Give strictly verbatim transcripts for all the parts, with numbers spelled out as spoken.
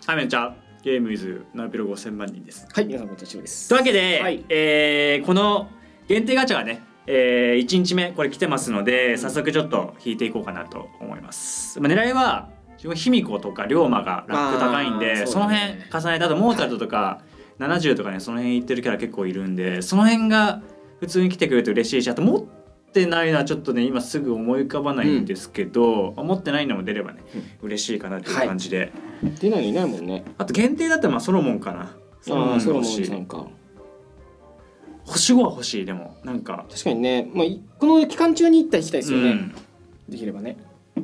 はい、めんちゃゲームイズナビロごせんまん人です。 はい、皆さんこんにちはです。 というわけで、 はい、 えー、この限定ガチャがね、えー、いちにちめこれ来てますので、早速ちょっと引いていこうかなと思います。まあ、狙いは卑弥呼とか龍馬がランク高いんで、 そ,、ね、その辺重ねて、あとモーツァルトとかななじゅうとかね、その辺いってるキャラ結構いるんで、その辺が普通に来てくれると嬉しいし、あと持ってないのはちょっとね今すぐ思い浮かばないんですけど、うん、持ってないのも出ればね、うん、嬉しいかなという感じで、 はい、出ないのいないもんね。 あと限定だったらまあソロモンかな。 ソロモンソロモンさんか。 星ごは欲しい。でもなんか確かにね、まあ、この期間中に行ったり来たいですよね、うん、できればね。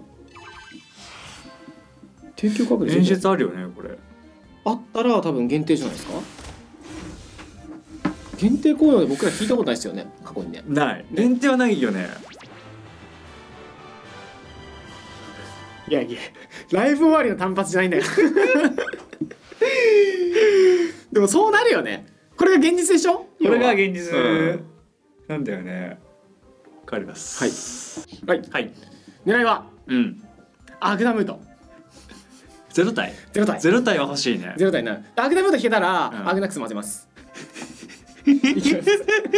提供確率演出あるよねこれ。 あったら多分限定じゃないですか。限定コーナーで僕ら聞いたことないですよね、過去にね。 ない、限定はないよね。 いやいや、ライブ終わりの単発じゃないんだよでもそうなるよね。これが現実でしょ。 これが現実、うん、なんだよね。わかります。 はいはい、はい、狙いはうんアグナムートゼロ体ゼロ体ゼロ体は欲しいね。 ゼロ体なアグナムート引けたら、うん、アグナックス混ぜますいきます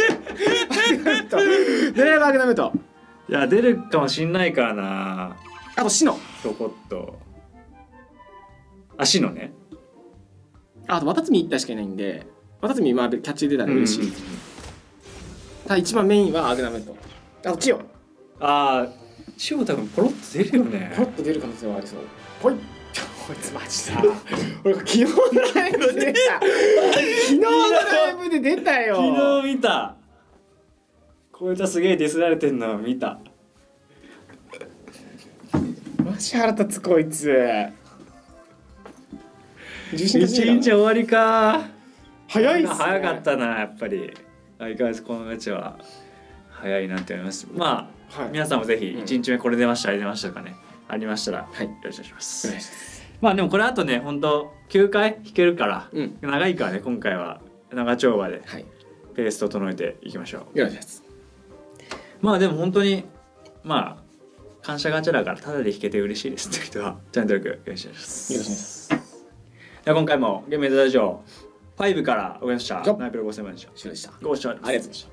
狙いはアグナムート。 いや出るかもしんないからな。 あとシノちょこっとあシノね。 あとワタツミいったしかいないんで、ワタツミまあキャッチで出たら嬉しい、うん、ただ一番メインはアグナムート。あとチヨ。 ああチヨ多分ポロッと出るよね。 ポロッと出る可能性はありそう。ほいこいつマジだ俺昨日のライブで出た昨日のライブで出たよ。 昨日見た。こいつはすげえディスられてんの見た。 マジ腹立つこいつ。 一日終わりか。 早いっすね。 早かったなやっぱり。相変わらずこのガチャは早いなって思います。まあ、はい、皆さんもぜひいちにちめこれ出ました、あれ出ましたとかねありましたら、はい、よろしくお願いします。お願いします。まあでもこれあとね本当きゅうかい弾けるから、うん、長いからね今回は長丁場でペース整えていきましょう。 よろしくお願いします。まあでも本当にまあ感謝ガチャだからタダで弾けて嬉しいですって人はチャンネル登録よろしくお願いします。 よろしくお願いします。 では今回もゲームエイトラジオごからお会いしました。ナイプロごせんまんでした。 ご視聴ありがとうございました。